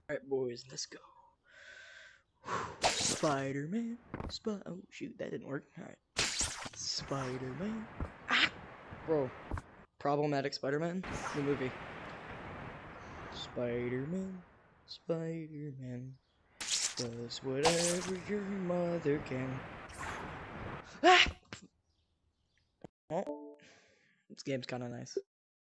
Alright, boys, let's go. Spider-Man. Oh, shoot, that didn't work. Alright. Spider-Man. Ah! Bro. Problematic Spider-Man? New movie. Spider-Man. Spider-Man. Does whatever your mother can. Ah! Oh. This game's kinda nice.